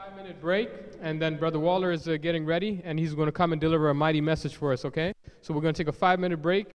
5-minute break, and then Brother Waller is getting ready, and he's going to come and deliver a mighty message for us, okay? So we're going to take a 5-minute break.